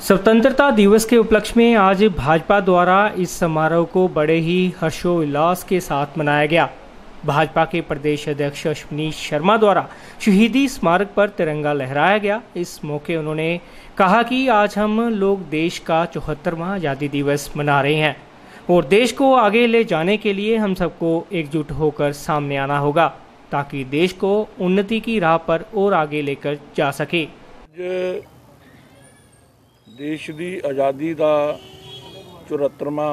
स्वतंत्रता दिवस के उपलक्ष्य में आज भाजपा द्वारा इस समारोह को बड़े ही हर्षोल्लास के साथ मनाया गया। भाजपा के प्रदेश अध्यक्ष अश्विनी शर्मा द्वारा शहीदी स्मारक पर तिरंगा लहराया गया। इस मौके उन्होंने कहा कि आज हम लोग देश का 74वां आज़ादी दिवस मना रहे हैं और देश को आगे ले जाने के लिए हम सबको एकजुट होकर सामने आना होगा ताकि देश को उन्नति की राह पर और आगे लेकर जा सके। देश की आज़ादी का 74वां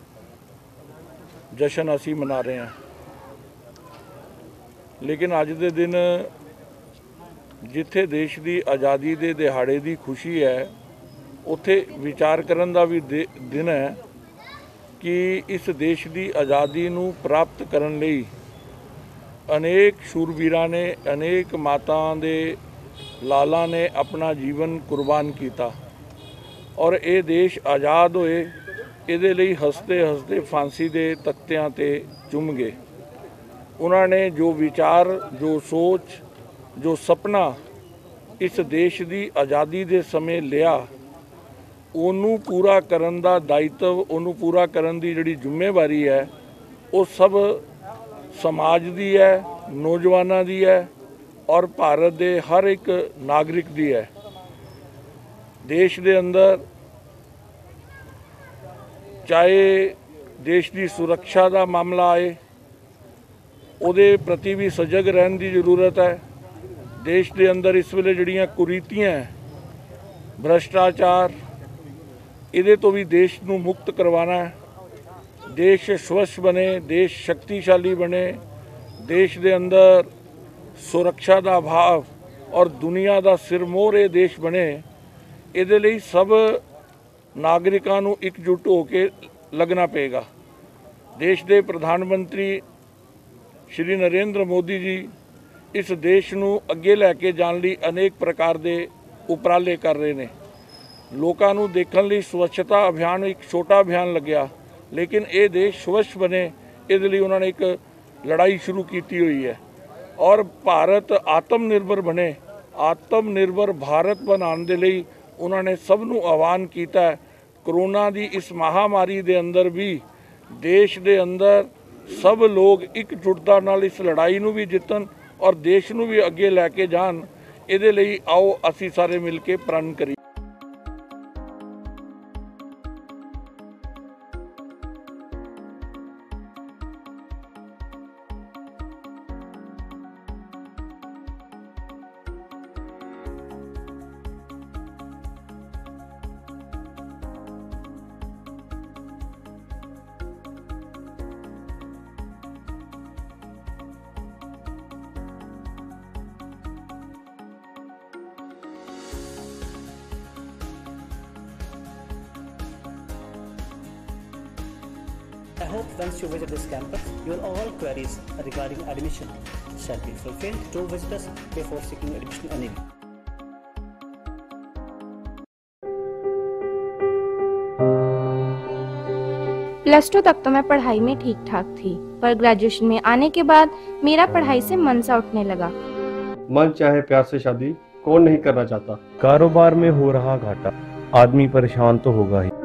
जश्न असी मना रहे हैं, लेकिन अज के दिन जिथे देश की आज़ादी के दिहाड़े की खुशी है उत्थे विचार करन दा भी दिन है कि इस देश की आज़ादी नूं प्राप्त करन लई अनेक शूरवीरां ने, अनेक माताओं दे लाला ने अपना जीवन कुर्बान किया और ये देश आज़ाद होए इहदे लई हसते हसते फांसी दे तख्तियां ते चुम गए। उन्होंने जो विचार, जो सोच, जो सपना इस देश की आज़ादी दे समय लिया उन्होंने पूरा करन दा दायित्व, उन्होंने पूरा करन दी जिहड़ी जिम्मेवारी है वो सब समाज दी है, नौजवानों दी है और भारत के हर एक नागरिक दी है। देश के अंदर चाहे देश की सुरक्षा का मामला आए उहदे प्रति भी सजग रहने की जरूरत है। देश के अंदर इस वेले जिहड़ियां कुरीतियां भ्रष्टाचार इहदे तो भी देश नूं मुक्त करवाना है। देश स्वच्छ बने, देश शक्तिशाली बने, देश के अंदर सुरक्षा का भाव और दुनिया का सिरमौर ये देश बने, इहदे लई सब नागरिकां नूं एकजुट होकर लगना पेगा। देश के प्रधानमंत्री श्री नरेंद्र मोदी जी इस देश नूं अगे लैके जाण लई अनेक प्रकार के उपराले कर रहे हैं। लोकां नूं देखण लई स्वच्छता अभियान एक छोटा अभियान लग्या, लेकिन ये देश स्वच्छ बने इहदे लई उन्होंने एक लड़ाई शुरू की हुई है और भारत आत्मनिर्भर बने, आत्मनिर्भर भारत बनाने के लिए उन्होंने सबनों आह्वान किया है। कोरोना की इस महामारी के अंदर भी देश के अंदर सब लोग एकजुटता नाल इस लड़ाई नूं भी जितन और देश नूं भी अगे लैके जान, इहदे लई आओ असी सारे मिल के प्रण करिए। I hope once you visit this campus, your all queries regarding admission shall be fulfilled. Do visit us before seeking admission anywhere. Plus 2 तक तो मैं पढ़ाई में ठीक ठाक थी, पर ग्रेजुएशन में आने के बाद मेरा पढ़ाई से मन सा उठने लगा। मन चाहे प्यार से शादी कौन नहीं करना चाहता। कारोबार में हो रहा घाटा, आदमी परेशान तो होगा ही।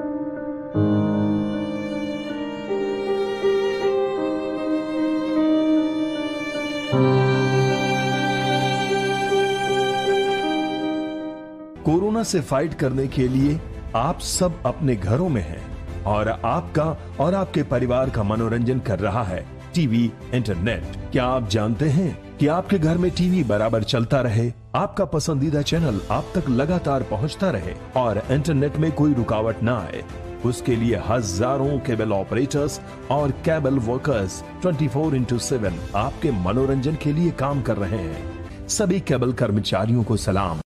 कोरोना से फाइट करने के लिए आप सब अपने घरों में हैं और आपका और आपके परिवार का मनोरंजन कर रहा है टीवी, इंटरनेट। क्या आप जानते हैं कि आपके घर में टीवी बराबर चलता रहे, आपका पसंदीदा चैनल आप तक लगातार पहुंचता रहे और इंटरनेट में कोई रुकावट ना आए? उसके लिए हजारों केबल ऑपरेटर्स और केबल वर्कर्स 24/7 आपके मनोरंजन के लिए काम कर रहे हैं। सभी केबल कर्मचारियों को सलाम।